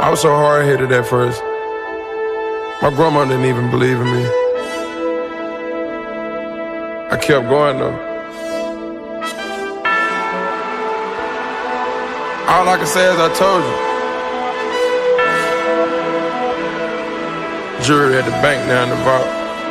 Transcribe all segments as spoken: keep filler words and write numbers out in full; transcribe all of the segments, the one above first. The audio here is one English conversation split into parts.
I was so hard-headed at first. My grandma didn't even believe in me. I kept going though. All I can say is I told you. Jury at the bank now in the vault.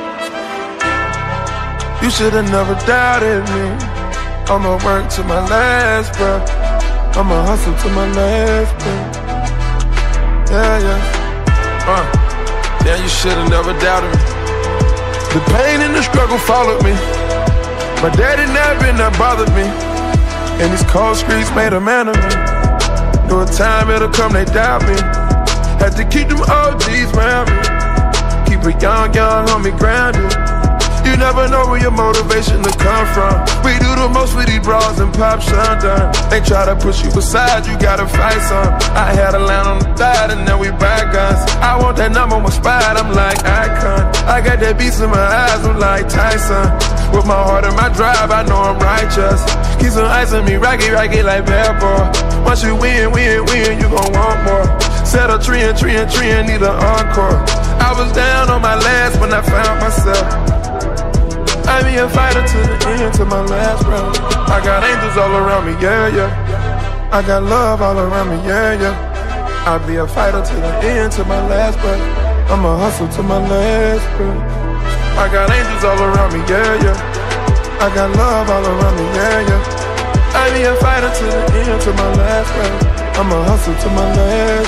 You should've never doubted me. I'ma work to my last breath. I'ma hustle to my last breath. Yeah, yeah. Uh, yeah, you should've never doubted me. The pain and the struggle followed me. My daddy never been that bothered me. And these cold streets made a man of me. Knew a time it'll come, they doubt me. Had to keep them O Gs around me. Keep a young, young homie grounded. You never know where your motivation to come from. We do the most with these bras and pop shundun. They try to push you aside, you gotta fight some. I had a line on the thigh and now we buy guns. I want that number one spot, I'm like Icon. I got that beast in my eyes, I'm like Tyson. With my heart and my drive, I know I'm righteous. Keep some ice on me, rocky, rocky like bad boy. Once you win, win, win, you gon' want more. Set a tree and tree and tree and need an encore. I was down on my last when I found myself. I be a fighter to the end, to my last breath. I got angels all around me, yeah, yeah. I got love all around me, yeah, yeah. I be a fighter to the end, to my last breath. I'ma hustle to my last breath. I got angels all around me, yeah, yeah. I got love all around me, yeah, yeah. I be a fighter to the end, to my last breath. I'ma hustle to my last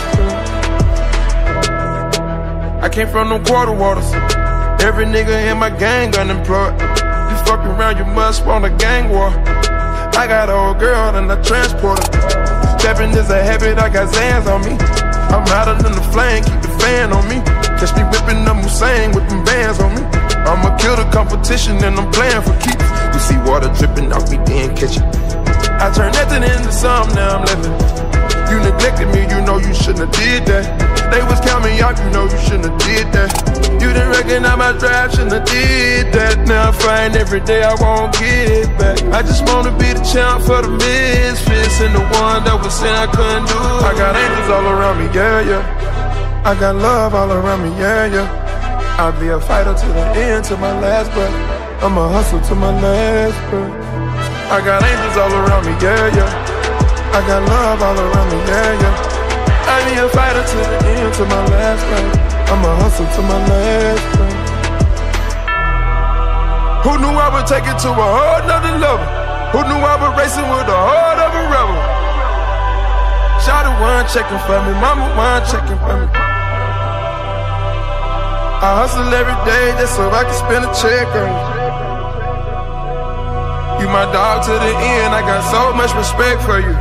breath. I came from them quarter waters. Every nigga in my gang unemployed. You fuck around, you must want a gang war. I got an old girl and a transporter. Stepping is a habit, I got Zans on me. I'm hotter than the flame, keep the fan on me. Catch me whipping them Hussein with them bands on me. I'ma kill the competition and I'm playing for keeps. You see water dripping off me, then catch it. I turn nothing into something, now I'm living. You neglected me, you know you shouldn't have did that. They was counting me out, you know you shouldn't have did that. You didn't recognize my drive, shouldn't have did that. Now I find every day I won't get it back. I just wanna be the champ for the misfits and the one that was saying I couldn't do it. I got angels all around me, yeah, yeah. I got love all around me, yeah, yeah. I'll be a fighter to the end, to my last breath. I'ma hustle to my last breath. I got angels all around me, yeah, yeah. I got love all around me, yeah, yeah. I be a fighter to the end, to my last breath. I'ma hustle to my last breath. Who knew I would take it to a whole nother level? Who knew I was racing with the heart of a rebel? Shawty one checking for me, mama one checking for me. I hustle every day just so I can spend a check on you. You my dog to the end, I got so much respect for you.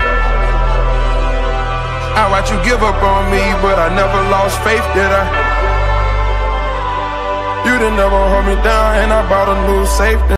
I watch you give up on me, but I never lost faith, did I? You didn't never hold me down, and I bought a new safe.